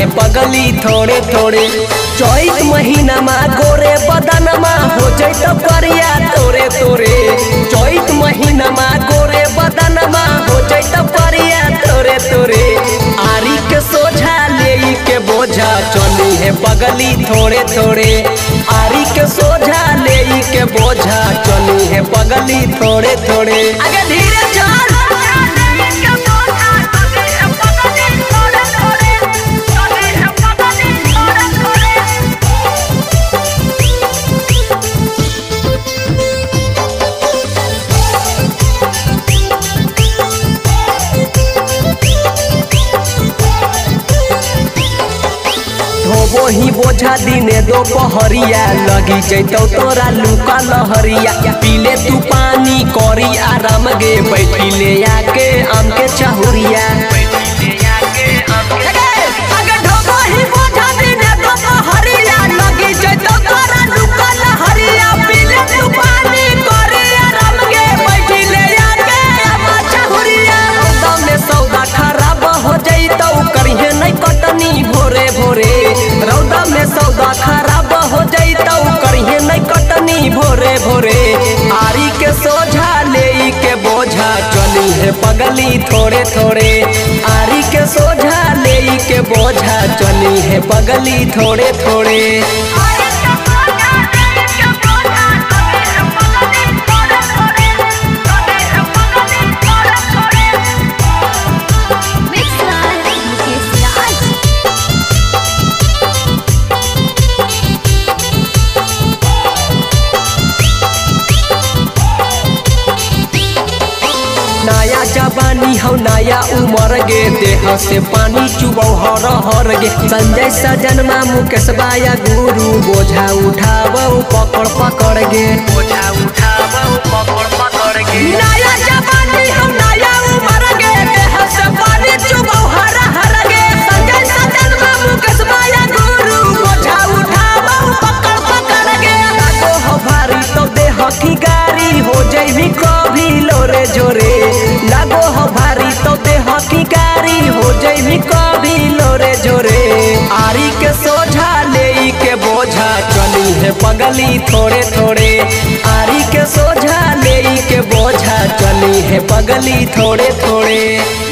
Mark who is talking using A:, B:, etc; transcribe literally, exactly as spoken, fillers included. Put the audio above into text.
A: है पगली थोड़े थोड़े। चैत महीना में गोरे बदनमा हो जैत करिया तोरे तोरे। चैत महीना में गोरे बदनमा हो जैत करिया तोरे तोरे। आरी के सोझा ले के बोझा चली है पगली थोड़े थोड़े। आरी के सोझा ले के बोझा चली है पगली थोड़े थोड़े। आगे धीरे चल। वही बोझा दिने दोपहरिया लगी जैतौ तोरा लुका लहरिया। पीले तू पानी करी आराम गे बैठी ले आके आम के चहुरिया। सौदा खराब हो जैतौ करिहे नहीं कटनी भोरे भोरे। रौदा में सौदा खराब हो जैतौ करिहे नहीं कटनी भोरे भोरे। आरी के सोझा ले के बोझा चली है पगली थोड़े थोड़े। आरी के सोझा ले के बोझा चली है पगली थोड़े थोड़े। नया जवानी हो नया उमर गे देह से पानी चुबौ हर हर गे। संजय सजनमा मुकेश बाया गुरु बोझा उठाबौ पकड़ पकड़ गे। बोझा उठाबौ पकड़ पकड़ गे। नया जवानी हो नया उमर गे देह से पानी चुबौ हर हर गे। संजय सजनमा मुकेश बाया गुरु बोझा उठाबौ पकड़ पकड़ गे। लागो हो भारी तो देह की गारी हो जैभी कभी लोरे जोरे। लागो हो भारी तो देह की गारी हो जैभी कभी लोरे जोरे। आरी के सोझा ले के बोझा चली है पगली थोड़े थोड़े। आरी के सोझा ले के बोझा चली है पगली थोड़े थोड़े।